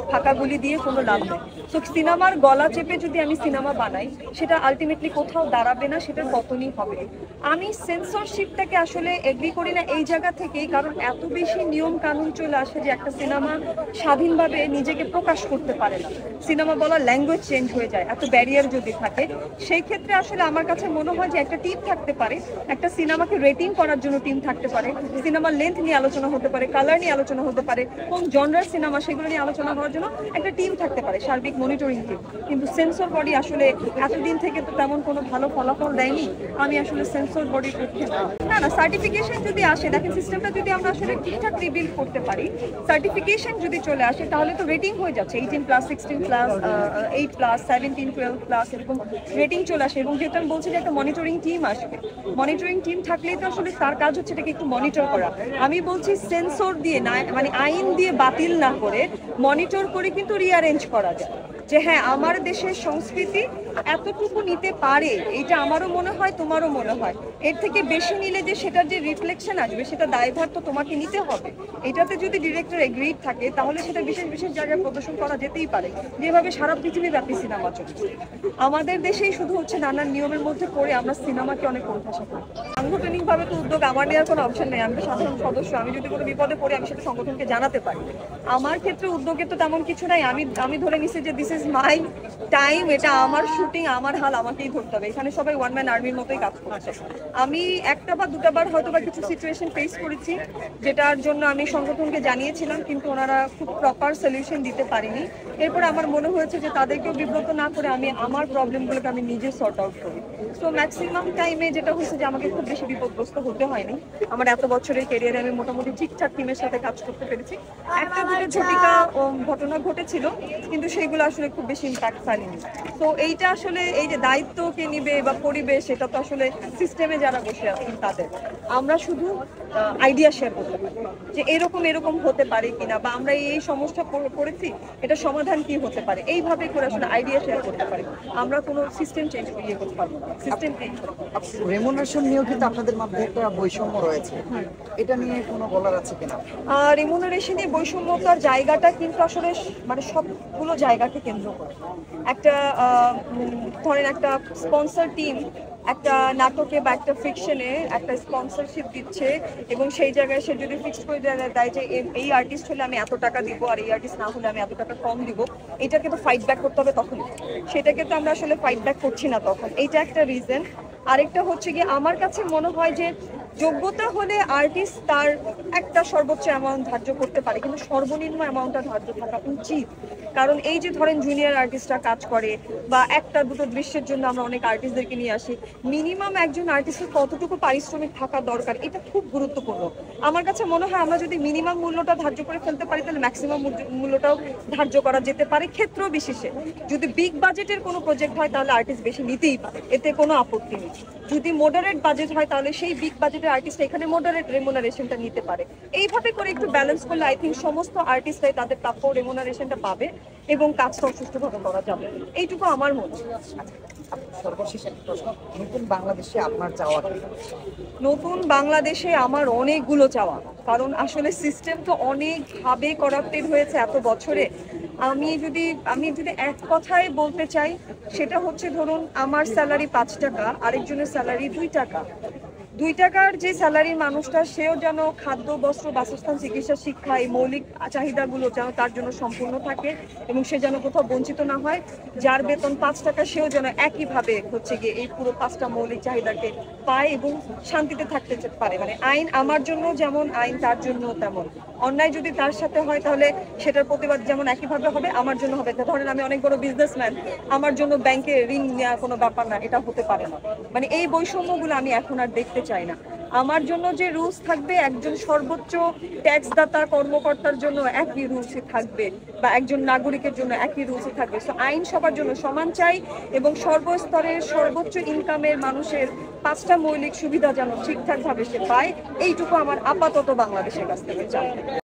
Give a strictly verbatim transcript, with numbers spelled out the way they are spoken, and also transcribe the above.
ফাঁকা গুলি দিয়ে কোনো লাভ নেই। সো সিনেমার গলা চেপে যদি আমি সিনেমা বানাই সেটা আলটিমেটলি কোথাও দাঁড়াবে না, সেটার পতনই হবে। আমি সেন্সরশিপটাকে আসলে এগ্রি করি না এই জায়গা থেকেই, কারণ এত বেশি নিয়ম কানুন চলে আসে যে একটা সিনেমা স্বাধীনভাবে নিজেকে প্রকাশ করতে পারে না। সিনেমা বলার ল্যাঙ্গুয়েজ চেঞ্জ হয়ে যায় এত ব্যারিয়ার যদি থাকে। সেই ক্ষেত্রে আসলে আমার কাছে মনে হয় যে একটা টিম থাকতে পারে, একটা সিনেমাকে রেটিং করার জন্য টিম থাকতে পারে, সিনেমার লেন্থ নিয়ে আলোচনা হতে পারে, কালার নিয়ে আলোচনা হতে পারে, কোন জনরার সিনেমা সেগুলো নিয়ে আলোচনা করার জন্য একটা টিম থাকতে পারে, সার্বিক মনিটরিং টিম। কিন্তু সেন্সর বডি আসলে এতদিন থেকে তো তেমন কোনো ভালো ফলাফল দেয়নি। আমি আসলে সেন্সর বডির পক্ষে না। না না সার্টিফিকেশন যদি আসে, দেখেন সিস্টেমটা যদি আমরা আসলে ঠিকঠাক রিবিল্ড করতে পারি, সার্টিফিকেশন যদি চলে আসে তাহলে তো রেটিং হয়ে যাচ্ছে eighteen plus, sixteen plus, eight plus, seventeen, twelve plus, এরকম রেটিং চলে আসে। এবং যেহেতু আমি বলছি যে একটা মনিটরিং টিম আসবে, মনিটরিং টিম থাকলেই তো আসলে তার কাজ হচ্ছে এটাকে একটু মনিটর করা। আমি বলছি সেন্সর দিয়ে না, মানে আইন দিয়ে বাতিল না করে মনিটর করে কিন্তু রিঅ্যারেঞ্জ করা যায় যে হ্যাঁ আমার দেশের সংস্কৃতি এতটুকু নিতে পারে, এটা আমারও মনে হয় তোমারও মনে হয়। এর থেকে বেশি নিলে যে সেটার যে রিফ্লেকশন আসবে সেটা দায়ভার তো তোমাকে নিতে হবে। এটাতে যদি ডিরেক্টর এগ্রিড থাকে তাহলে সেটা বিশেষ বিশেষ জায়গায় প্রদর্শন করা যেতেই পারে, যেভাবে সারা পৃথিবীব্যাপী সিনেমা চলছে। আমাদের দেশেই শুধু হচ্ছে নানান নিয়মের মধ্যে পড়ে আমরা সিনেমাকে অনেক কোণঠাসা করি। সাংগঠনিকভাবে তো উদ্যোগ আমার নেওয়ার কোনো অপশন নেই, আমি তো সাধারণ সদস্য। আমি যদি কোনো বিপদে পড়ি আমি সেটা সংগঠনকে জানাতে পারি। আমার ক্ষেত্রে উদ্যোগের তো তেমন কিছু নাই। আমি আমি ধরে নিছি যে দিস ইজ মাই টাইম, এটা আমার শুটিং, আমার হাল আমাকেই ধরতে হবে। এখানে সবাই ওয়ান ম্যান আর্মির মতোই কাজ করছে। আমি একটা বা দুটা বার হয়তো বা কিছু সিচুয়েশন ফেস করেছি যেটার জন্য আমি সংগঠনকে জানিয়েছিলাম, কিন্তু ওনারা খুব প্রপার সলিউশন দিতে পারেনি। এরপরে আমার মনে হয়েছে যে তাদেরকেও বিব্রত না করে আমি আমার প্রবলেমগুলোকে আমি নিজে সর্ট আউট করি। সো ম্যাক্সিমাম টাইমে যেটা হয়েছে যে আমাকে খুব বেশি বিপদগ্রস্ত হতে হয়নি। আমার এত বছরের ক্যারিয়ারে আমি মোটামুটি ঠিকঠাক টিমের সাথে কাজ করতে পেরেছি। একটা দুটো ঝটিকা ঘটনা ঘটেছিল কিন্তু সেইগুলো আসলে খুব বেশি ইম্প্যাক্ট ফেলেনি। তো এইটা আসলে এই যে দায়িত্ব কে নিবে বা পরিবেশ, এটা তো আসলে সিস্টেমে যারা বসে আছেন তাদের। আমরা শুধু আইডিয়া শেয়ার করতে পারি যে এরকম এরকম হতে পারে কিনা, বা আমরা এই সমস্যা পড়েছি এটা সমাধান কি হতে পারে, এইভাবে করে আসলে আইডিয়া শেয়ার করতে পারি। আমরা কোনো সিস্টেম চেঞ্জ করিয়ে করতে পারবো না, সিস্টেম চেঞ্জ করতে পারবো। রেমুনারেশন নিয়েও কিন্তু আপনাদের মধ্যে একটা বৈষম্য রয়েছে, এটা নিয়ে কোনো বলার আছে কিনা? রেমুনারেশনে বৈষম্যতার জায়গাটা কিন্তু আসলে মানে সবগুলো জায়গাকে কেন্দ্র করে। একটা ধরেন একটা স্পন্সর টিম একটা নাটকে বা একটা ফিকশনে একটা স্পন্সরশিপ দিচ্ছে এবং সেই জায়গায় সে যদি ফিক্সড করে দেয় যে এই আর্টিস্ট হলে আমি এত টাকা দিব আর এই আর্টিস্ট না হলে আমি এত টাকা কম দিব, এটাকে তো ফাইট ব্যাক করতে হবে তখন। সেটাকে তো আমরা আসলে ফাইট ব্যাক করছি না তখন, এইটা একটা রিজন। আরেকটা হচ্ছে গিয়ে আমার কাছে মনে হয় যে যোগ্যতা হলে আর্টিস্ট তার একটা সর্বোচ্চ অ্যামাউন্ট ধার্য করতে পারে, কিন্তু সর্বনিম্ন অ্যামাউন্টটা ধার্য থাকা উচিত। কারণ এই যে ধরেন জুনিয়র আর্টিস্টরা কাজ করে বা একটা দুটো দৃশ্যের জন্য আমরা অনেক আর্টিস্টদেরকে নিয়ে আসি, মিনিমাম একজন আর্টিস্টের কতটুকু পারিশ্রমিক থাকা দরকার এটা খুব গুরুত্বপূর্ণ। আমার কাছে মনে হয় আমরা যদি মিনিমাম মূল্যটা ধার্য করে ফেলতে পারি তাহলে ম্যাক্সিমাম মূল্যটাও ধার্য করা যেতে পারে ক্ষেত্র বিশেষে। যদি বিগ বাজেটের কোনো প্রজেক্ট হয় তাহলে আর্টিস্ট বেশি নিতেই পারে, এতে কোনো আপত্তি নেই। যদি মডারেট বাজেট হয় তাহলে সেই বিগ বাজেটের আর্টিস্ট এখানে মডারেট রেমুনারেশনটা নিতে পারে। এইভাবে করে একটু ব্যালেন্স করলে আই থিঙ্ক সমস্ত আর্টিস্টরাই তাদের প্রাপ্য রেমুনারেশনটা পাবে এবং কাজটা সুষ্ঠুভাবে করা যাবে, এইটুকু আমার মনে হয়। সর্বশেষ একটা প্রশ্ন, নতুন বাংলাদেশে আপনার চাওয়া কি? নতুন বাংলাদেশে আমার অনেকগুলো চাওয়া, কারণ আসলে সিস্টেম তো অনেকভাবে করাপ্টেড হয়েছে এত বছরে। আমি যদি আমি যদি এক কথায় বলতে চাই সেটা হচ্ছে ধরুন আমার স্যালারি পাঁচ টাকা, আরেকজনের স্যালারি দুই টাকা। দুই টাকার যে স্যালারির মানুষটা সেও যেন খাদ্য, বস্ত্র, বাসস্থান, চিকিৎসা, শিক্ষা এই মৌলিক চাহিদাগুলো যেন তার জন্য সম্পূর্ণ থাকে এবং সে যেন কোথাও বঞ্চিত না হয়। যার বেতন পাঁচ টাকা সেও যেন একইভাবে হচ্ছে গিয়ে এই পুরো পাঁচটা মৌলিক চাহিদাকে পায় এবং শান্তিতে থাকতে পারে। মানে আইন আমার জন্য যেমন আইন তার জন্য তেমন। অন্যায় যদি তার সাথে হয় তাহলে সেটার প্রতিবাদ যেমন একইভাবে হবে আমার জন্য হবে। ধরেন আমি অনেক বড় বিজনেসম্যান, আমার জন্য ব্যাংকে ঋণ নেওয়া কোনো ব্যাপার না, এটা হতে পারে না। মানে এই বৈষম্যগুলো আমি এখন আর দেখতে চাই না। আমার জন্য যে রুলস থাকবে একজন সর্বোচ্চ ট্যাক্সদাতা কর্মকর্তার জন্য একই রুলসই থাকবে, বা একজন নাগরিকের জন্য একই রুলসই থাকবে। সো আইন সবার জন্য সমান চাই এবং সর্বস্তরের সর্বোচ্চ ইনকামের মানুষের পাঁচটা মৌলিক সুবিধা যেন ঠিকঠাকভাবে সে পায়, এইটুকু আমার আপাতত বাংলাদেশের কাছ থেকে চাই।